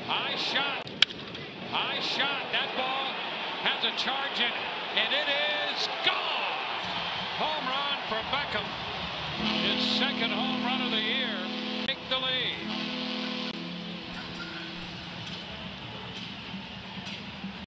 High shot. High shot. That ball has a charge in it. And it is gone. Home run for Beckham. His second home run of the year. Take the lead.